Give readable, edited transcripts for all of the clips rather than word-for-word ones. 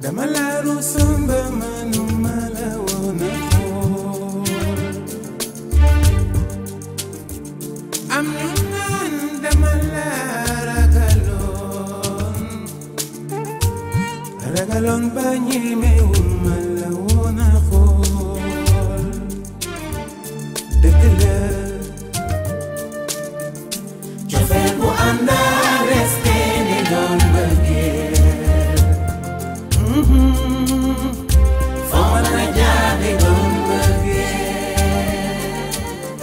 dama la rusoon ba manuma la woon a xool am ñu naan dama la ragaloon ba ñemewuma la woon a xool dëgg la cofeel bu ànd ak respect ni doon bëggeel foo mën a jaar di doon bëggeel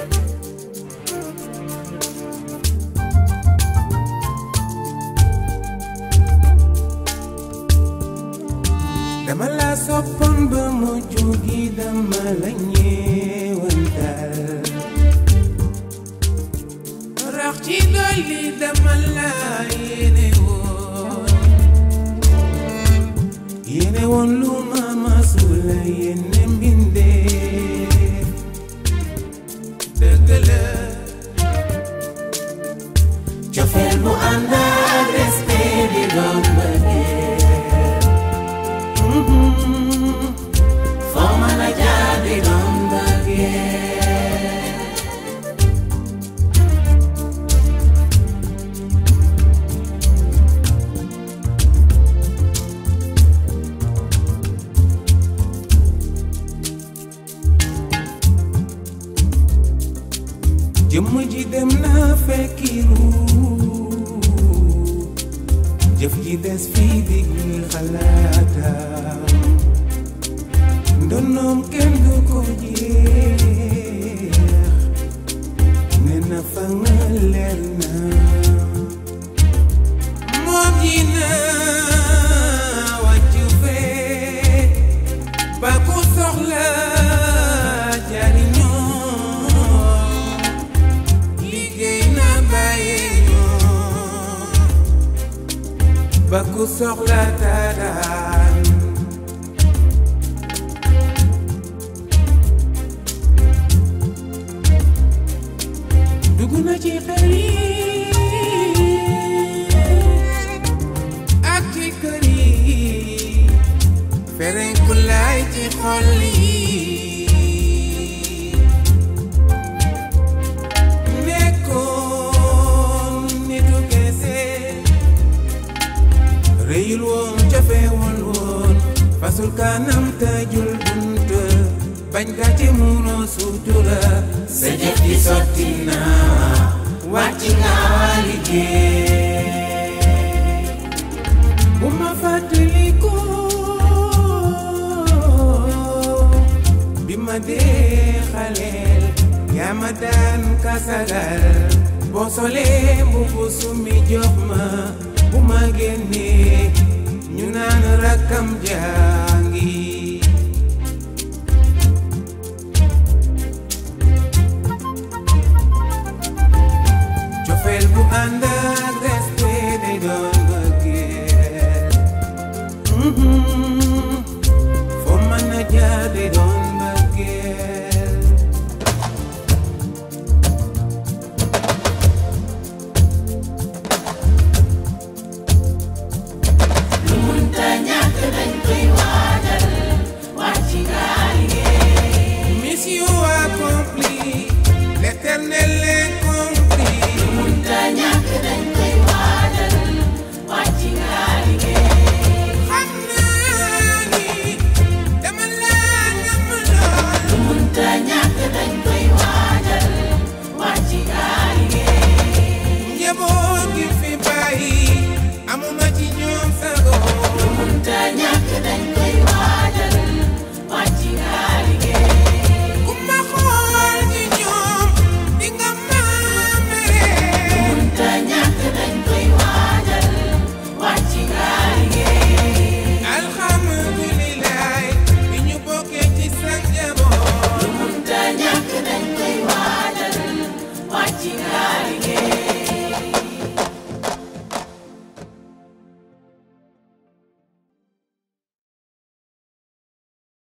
dama la soppoon ba mujj gi dama la ñeewantal rax ci dolli dama la yéene woon lu ma masula yéene mbindee dëgg la cofeel bu ànd ak respect di doon bëggeel foo mën a jaar di doon bëggeel jëmm ji dem na fekkiru jëf ji des fii di xalaatam ndonoom kenn du ko jeex ne na fa nga leer na moom ji na wàccu fee ba ku soxla ba ku soxla taadaan dugg na ci xel yi ak ci kër yi ferenku laay ci xol yi réyul woon cofeewul woon fasul kanam tëjul bunt bañ gàcce munoo sutura sa jëf ji sotti na wàcc nga liggéey bu ma fàttaliku bi ma dee xaleel yaa ma daan kasagal boo solee mbubu sumi jox ma bu ma génnee ñu naan rakkam jaar